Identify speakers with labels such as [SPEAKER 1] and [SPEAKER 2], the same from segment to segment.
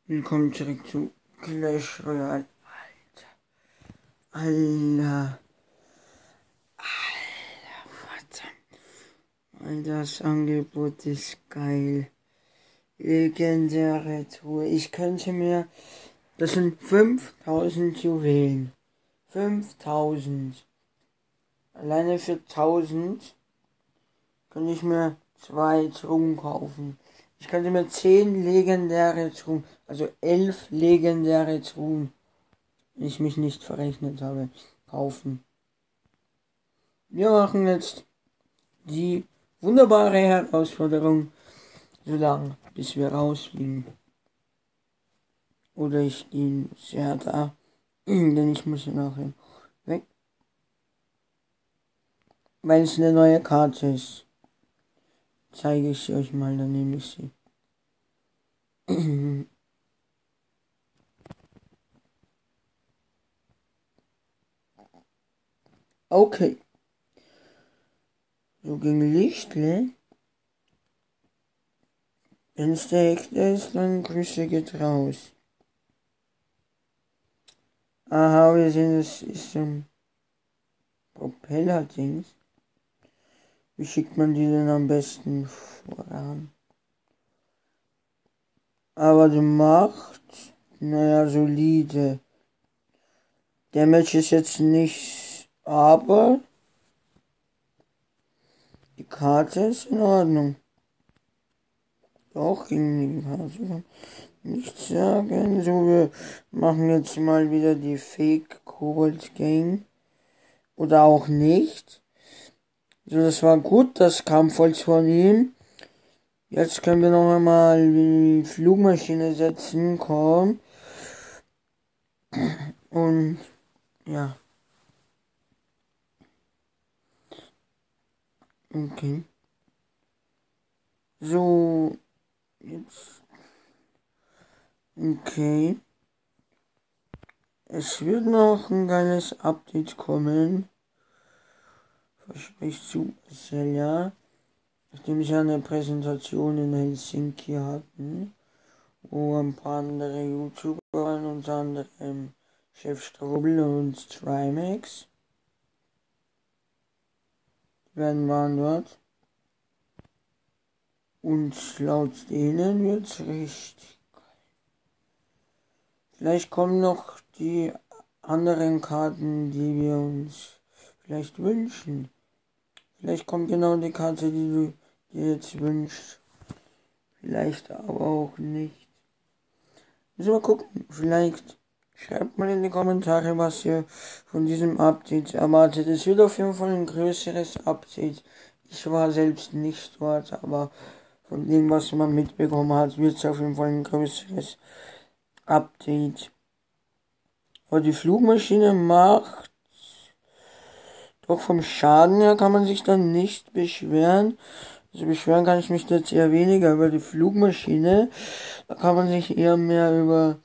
[SPEAKER 1] Willkommen zurück zu Clash Royale. Alter, verdammt. Das Angebot ist geil. Legendäre Truhe. Ich könnte mir... Das sind 5000 Juwelen. 5000. Alleine für 1000 könnte ich mir 2 Truhen kaufen. Ich könnte mir 10 legendäre Truhen, also 11 legendäre Truhen, wenn ich mich nicht verrechnet habe, kaufen. Wir machen jetzt die wunderbare Herausforderung, so lange bis wir rausfliegen. Oder ich gehe sehr da, denn ich muss ja nachher weg. Weil es eine neue Karte ist. Zeige ich sie euch mal, dann nehme ich sie. Okay. So gegen Lichtle. Wenn es der Hechte ist, dann Grüße geht raus. Aha, wir sehen, es ist so ein Propeller-Dings. Wie schickt man die denn am besten voran? Aber die Macht, naja, solide. Damage ist jetzt nicht, aber die Karte ist in Ordnung. Doch, gegen die Karte kann nichts sagen. So, wir machen jetzt mal wieder die Fake Kobold Gang. Oder auch nicht. So, das war gut, das Kampfholz von ihm. Jetzt können wir noch einmal die Flugmaschine setzen, komm. Und, ja. Okay. So, jetzt. Okay. Es wird noch ein geiles Update kommen. Verspricht Supercell, ja. Nachdem sie eine Präsentation in Helsinki hatten, wo ein paar andere YouTuber waren, unter anderem Chef Strobel und Trimax. Die waren dort. Und laut denen wird's richtig geil. Vielleicht kommen noch die anderen Karten, die wir uns vielleicht wünschen. Vielleicht kommt genau die Karte, die du dir jetzt wünschst. Vielleicht aber auch nicht. Müssen wir gucken. Vielleicht schreibt mal in die Kommentare, was ihr von diesem Update erwartet. Es wird auf jeden Fall ein größeres Update. Ich war selbst nicht dort, aber von dem, was man mitbekommen hat, wird es auf jeden Fall ein größeres Update. Aber die Flugmaschine macht... Doch vom Schaden her kann man sich dann nicht beschweren. Also beschweren kann ich mich jetzt eher weniger über die Flugmaschine. Da kann man sich eher mehr über...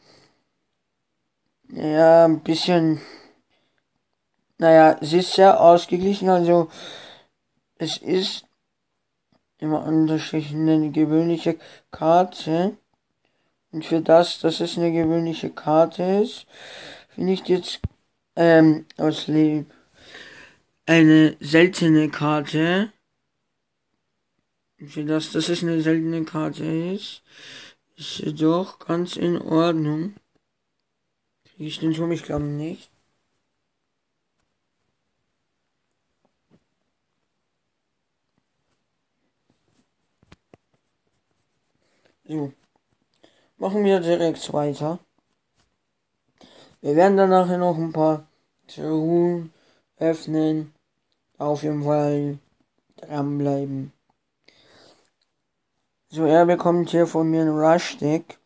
[SPEAKER 1] Ja, ein bisschen... Naja, es ist sehr ausgeglichen, also es ist immer unterstrichen eine gewöhnliche Karte. Und für das, dass es eine gewöhnliche Karte ist, finde ich jetzt aus Leben eine seltene Karte. Und für das, dass es eine seltene Karte ist sie doch ganz in Ordnung. Kriege ich den Turm? Ich glaube nicht. So, machen wir direkt weiter. Wir werden dann nachher noch ein paar Truhen öffnen. Auf jeden Fall dranbleiben. So, er bekommt hier von mir ein Rush-Deck.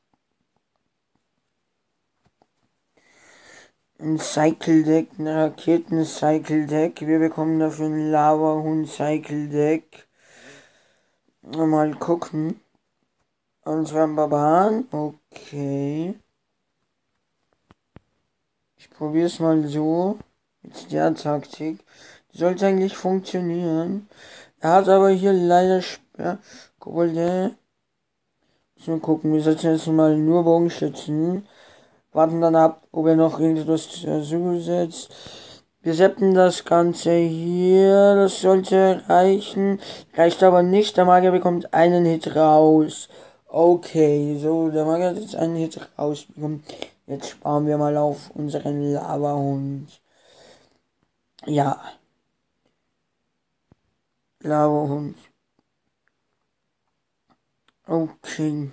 [SPEAKER 1] Ein Cycle-Deck, ein Raketen-Cycle-Deck. Wir bekommen dafür ein Lava-Hund-Cycle-Deck. Mal gucken. Und zwar ein Barbaren. Okay. Ich probiere es mal so. Mit der Taktik. Die sollte eigentlich funktionieren. Er hat aber hier leider Sperrgolde. Müssen wir gucken. Wir setzen jetzt mal nur Bogenschützen. Warten dann ab, ob er noch irgendwas zusetzt. Wir setzen das Ganze hier. Das sollte reichen. Reicht aber nicht. Der Magier bekommt einen Hit raus. Okay, so, der Magier hat jetzt einen Hit rausbekommen. Jetzt sparen wir mal auf unseren Lavahund. Ja. Lavahund. Okay.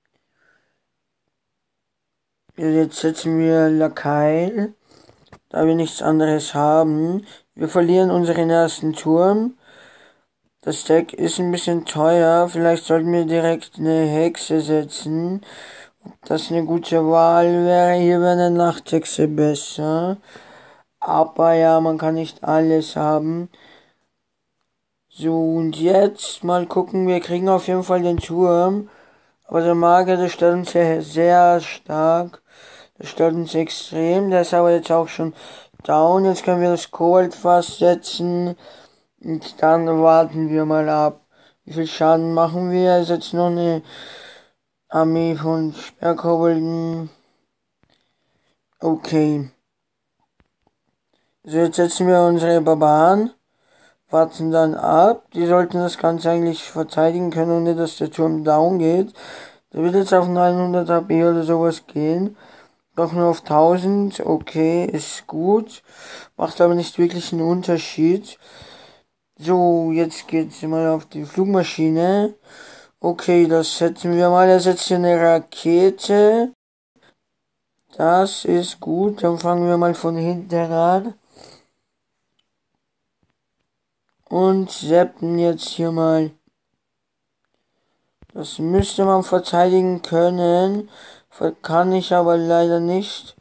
[SPEAKER 1] Jetzt setzen wir Lakai, da wir nichts anderes haben. Wir verlieren unseren ersten Turm. Das Deck ist ein bisschen teuer. Vielleicht sollten wir direkt eine Hexe setzen. Ob das eine gute Wahl wäre? Hier wäre eine Nachthexe besser. Aber ja, man kann nicht alles haben. So, und jetzt mal gucken. Wir kriegen auf jeden Fall den Turm. Aber der Magier, der stört uns ja sehr stark. Der stört uns extrem. Der ist aber jetzt auch schon down. Jetzt können wir das Koboldfass setzen. Und dann warten wir mal ab. Wie viel Schaden machen wir? Ist jetzt noch eine Armee von Sperrkobolden. Okay. So, jetzt setzen wir unsere Barbaren. Warten dann ab. Die sollten das Ganze eigentlich verteidigen können, ohne dass der Turm down geht. Der wird jetzt auf 900 HP oder sowas gehen. Doch nur auf 1000. Okay, ist gut. Macht aber nicht wirklich einen Unterschied. So, jetzt geht's mal auf die Flugmaschine. Okay, das setzen wir mal. Er setzt hier eine Rakete. Das ist gut. Dann fangen wir mal von hinten an. Und setzen jetzt hier mal. Das müsste man verteidigen können. Kann ich aber leider nicht.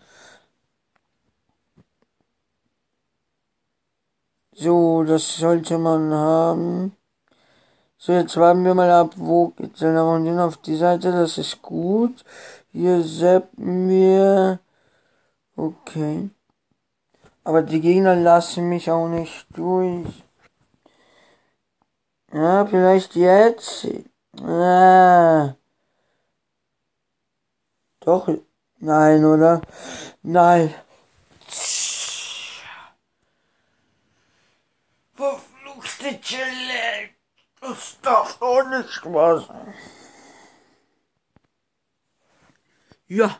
[SPEAKER 1] So, das sollte man haben. So, jetzt warten wir mal ab, wo geht der Lavahund auf die Seite. Das ist gut. Hier seppen wir. Okay. Aber die Gegner lassen mich auch nicht durch. Ja, vielleicht jetzt. Doch. Nein, oder? Nein. Verfluchte Chille. Das darf doch nicht wahr sein. Ja.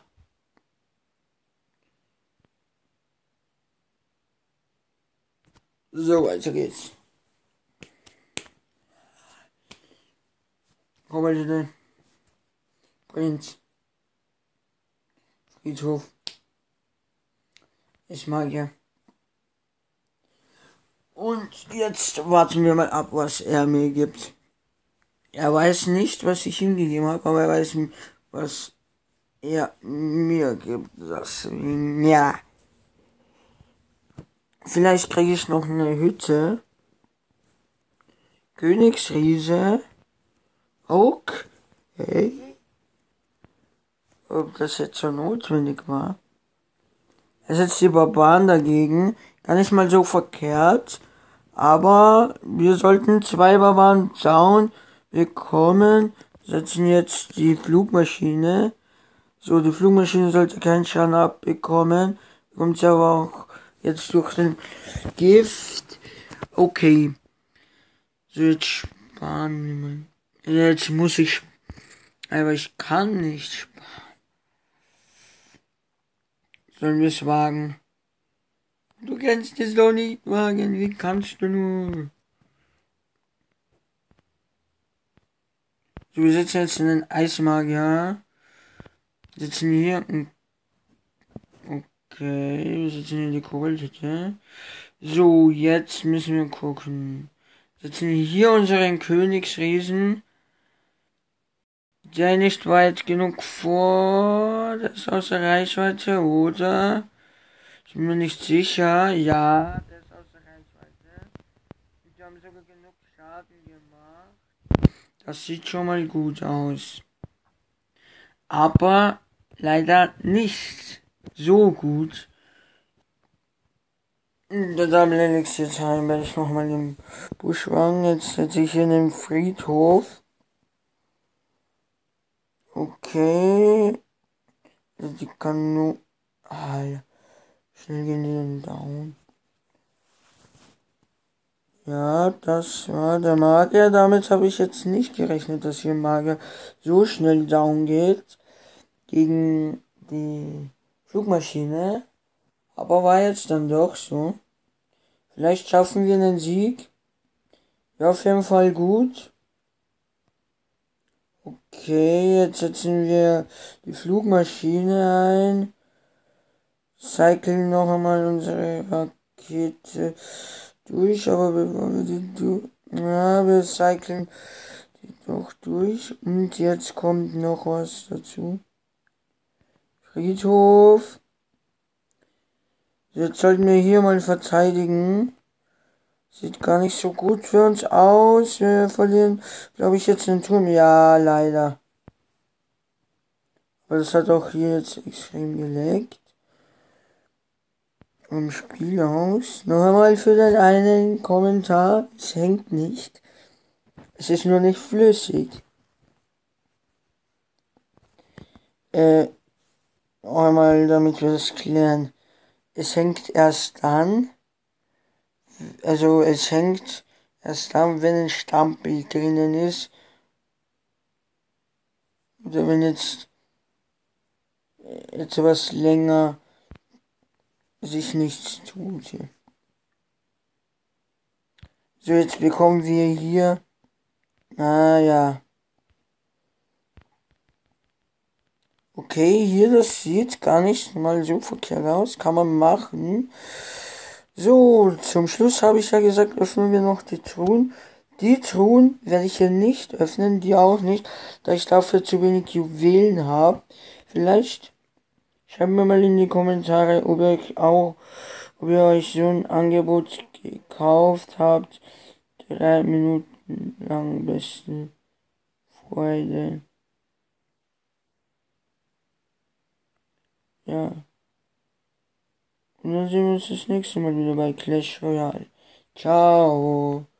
[SPEAKER 1] So, weiter geht's. Komm mal bitte. Prinz. Friedhof. Ich mag ja. Und jetzt warten wir mal ab, was er mir gibt. Er weiß nicht, was ich ihm gegeben habe, aber er weiß, was er mir gibt. Deswegen, ja. Vielleicht kriege ich noch eine Hütte. Königsriese. Okay. Ob das jetzt so notwendig war. Er setzt die Barbaren dagegen. Gar nicht mal so verkehrt. Aber wir sollten 2 Barbaren down bekommen. Setzen jetzt die Flugmaschine. So, die Flugmaschine sollte keinen Schaden abbekommen. Bekommt sie aber auch jetzt durch den Gift. Okay. So, jetzt sparen wir. Jetzt muss ich. Aber ich kann nicht sparen. Sollen wir es wagen? Du kannst es doch nicht wagen. Wie kannst du nur? So, wir setzen jetzt einen Eismagier. Sitzen hier. Okay, wir setzen hier die Koboldhütte. So, jetzt müssen wir gucken. Setzen wir hier unseren Königsriesen. Der nicht weit genug vor. Der ist außer Reichweite, oder? Ich bin mir nicht sicher. Ja, der ist außer Reichweite. Wir haben sogar genug Schaden gemacht. Das sieht schon mal gut aus. Aber leider nicht so gut. Der Double Elixir Time werde ich nochmal im Buschwagen. Jetzt setze ich hier in den Friedhof. Okay. Also die kann nur. Ja. Schnell gehen die dann down. Ja, das war der Magier. Damit habe ich jetzt nicht gerechnet, dass hier Magier so schnell down geht gegen die Flugmaschine. Aber war jetzt dann doch so. Vielleicht schaffen wir einen Sieg. Ja, auf jeden Fall gut. Okay, jetzt setzen wir die Flugmaschine ein. Cyclen noch einmal unsere Rakete durch, aber bevor wir die wir cyclen die doch durch. Und jetzt kommt noch was dazu. Friedhof. Jetzt sollten wir hier mal verteidigen. Sieht gar nicht so gut für uns aus. Wir verlieren, glaube ich, jetzt den Turm. Ja, leider. Aber das hat auch hier jetzt extrem geleckt. Im Spielhaus. Noch einmal für den einen Kommentar. Es hängt nicht. Es ist nur nicht flüssig. Noch einmal, damit wir das klären. Es hängt erst dann. Also es hängt erst dann, wenn ein Stammbild drinnen ist. Oder wenn jetzt etwas länger sich nichts tut. So, jetzt bekommen wir hier. Ja. Okay, hier, das sieht gar nicht mal so verkehrt aus. Kann man machen. So, zum Schluss habe ich ja gesagt, öffnen wir noch die Truhen. Die Truhen werde ich hier nicht öffnen, die auch nicht, da ich dafür zu wenig Juwelen habe. Vielleicht schreibt mir mal in die Kommentare, ob ihr euch so ein Angebot gekauft habt. 3 Minuten lang beste Freude. Ja. Und dann sehen wir uns das nächste Mal wieder bei Clash Royale. Ciao.